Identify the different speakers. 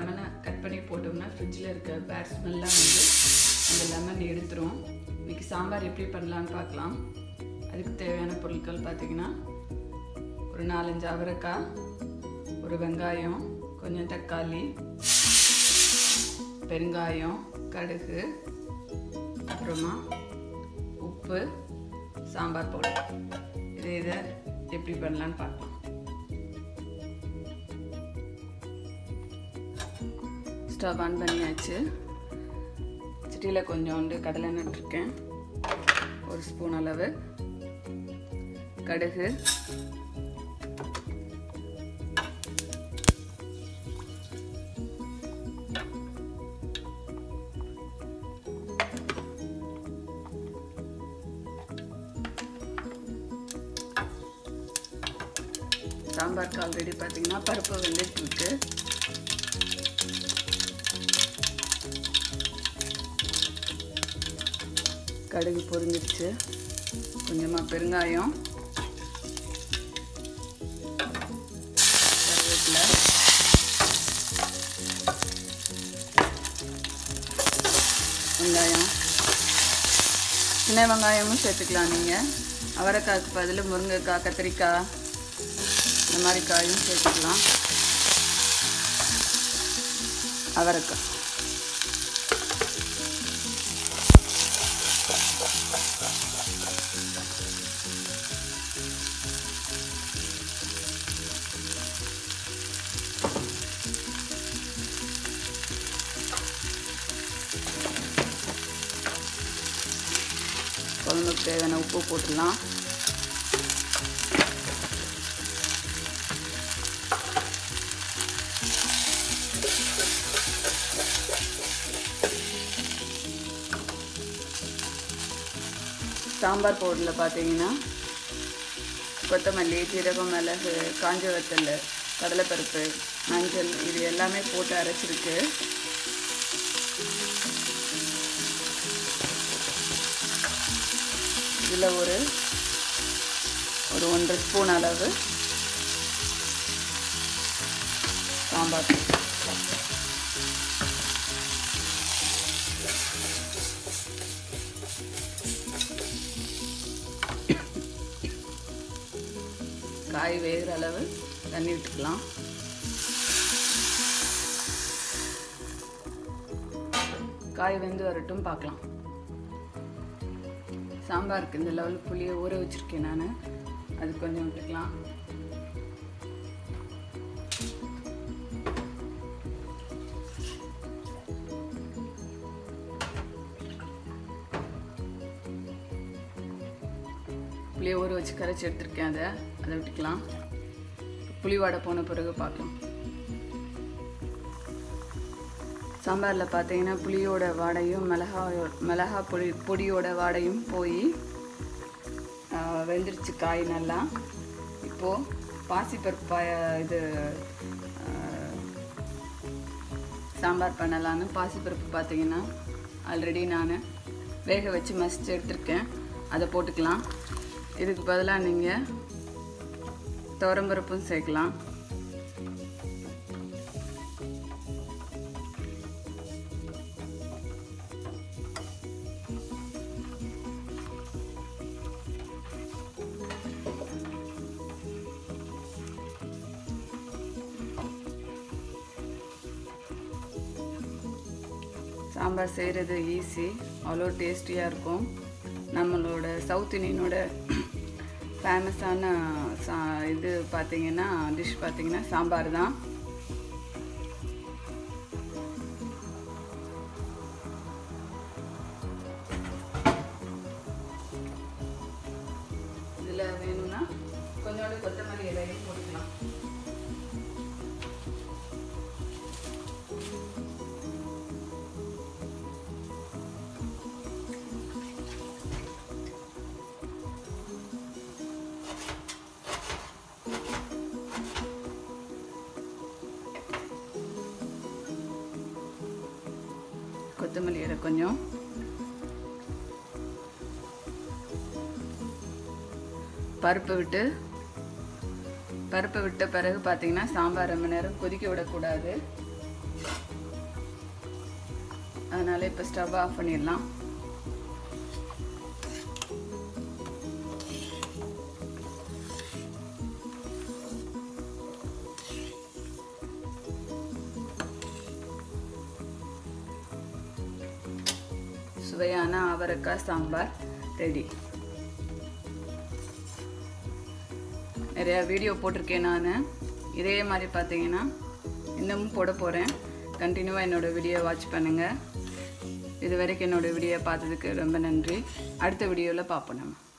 Speaker 1: லெமனை கட் பண்ணி போட்டோம்னா ஃப்ரிட்ஜில் இருக்க பேட் ஸ்மெல்லாம் வந்து அந்த லெமன் எடுத்துரும். இன்றைக்கி சாம்பார் எப்படி பண்ணலான்னு பார்க்கலாம். அதுக்கு தேவையான பொருட்கள் பார்த்திங்கன்னா ஒரு 4-5 அவரைக்காய், ஒரு வெங்காயம், கொஞ்சம் தக்காளி, பெருங்காயம், கடுகு, அப்புறமா உப்பு, சாம்பார் பவுடர். இதை எப்படி பண்ணலான்னு பார்க்கலாம். ஸ்டவ் ஆன் பண்ணியாச்சு. சட்டியில் கொஞ்சோண்டு கடலை நட்டுருக்கேன், 1 ஸ்பூன் அளவு கடுகு, சாம்பாருக்கு ஆல்ரெடி பார்த்தீங்கன்னா பருப்பு வெந்துட்டுருக்கு. கடுகு பொரிஞ்சிருச்சு. கொஞ்சமாக பெருங்காயம், கருவேப்பிலை, வெங்காயம், சின்ன வெங்காயமும் சேர்த்துக்கலாம். நீங்கள் அவரைக்காய்க்கு பதில் முருங்கைக்காய், கத்திரிக்காய் இந்த மாதிரி காயும் சேர்த்துக்கலாம். அவரைக்காய், குழம்புக்கு தேவையான உப்பு போட்டுடலாம். சாம்பார் பவுடரில் பார்த்தீங்கன்னா கொத்தமல்லி, ஜீரகம், மிளகு, காஞ்ச வத்தல், கடலைப்பருப்பு, மஞ்சள் இது எல்லாமே போட்டு அரைச்சிருக்கு. இதில் ஒரு 1.5 ஸ்பூன் அளவு சாம்பார் தூள், காய் வேகிற அளவு தண்ணி விட்டுக்கலாம். காய் வெந்து வரட்டும், பார்க்கலாம். சாம்பாருக்கு இந்த லெவல் புளியை ஊற வச்சுருக்கேன் நான், அது கொஞ்சம் விட்டுக்கலாம். புளியை ஊற வச்சு கரைச்சி எடுத்துருக்கேன், அதை விட்டுக்கலாம். புளி வாடை போன பிறகு பார்க்கலாம். சாம்பாரில் பார்த்தீங்கன்னா புளியோட வாடையும் மிளகா பொடியோட வாடையும் போய் வெந்துருச்சு காய் நல்லா. இப்போது பாசிப்பருப்பு இது சாம்பார் பண்ணலான்னு பாசிப்பருப்பு பார்த்தீங்கன்னா ஆல்ரெடி நான் வேக வச்சு மசிச்சு எடுத்துருக்கேன், அதை போட்டுக்கலாம். இதுக்கு பதிலாக நீங்கள் துவரம்பருப்பும் சேர்க்கலாம். சாம்பார் செய்கிறது ஈஸி, அவ்வளோ டேஸ்டியாக இருக்கும். நம்மளோட சவுத் இந்தியனோட ஃபேமஸான இது பார்த்தீங்கன்னா டிஷ் பார்த்தீங்கன்னா சாம்பார் தான். இதில் வேணும்னா கொஞ்சோண்டு கொத்தமல்லி இலையும் போட்டுக்கலாம். கொத்தமல்லி இலை கொஞ்சம், பருப்பு விட்ட பிறகு பார்த்தீங்கன்னா சாம்பார் ரொம்ப நேரம் கொதிக்க விடக்கூடாது. அதனால் இப்போ ஸ்டவ் ஆஃப் பண்ணிடலாம். சுவையான அவரைக்காய் சாம்பார் ரெடி. நிறையா வீடியோ போட்டிருக்கேன் நான். இதே மாதிரி பார்த்தீங்கன்னா இன்னமும் போட போகிறேன். கண்டினியூவாக என்னோடய வீடியோ வாட்ச் பண்ணுங்கள். இது வரைக்கும் என்னோடய வீடியோ பார்த்ததுக்கு ரொம்ப நன்றி. அடுத்த வீடியோவில் பார்ப்போம் நம்ம.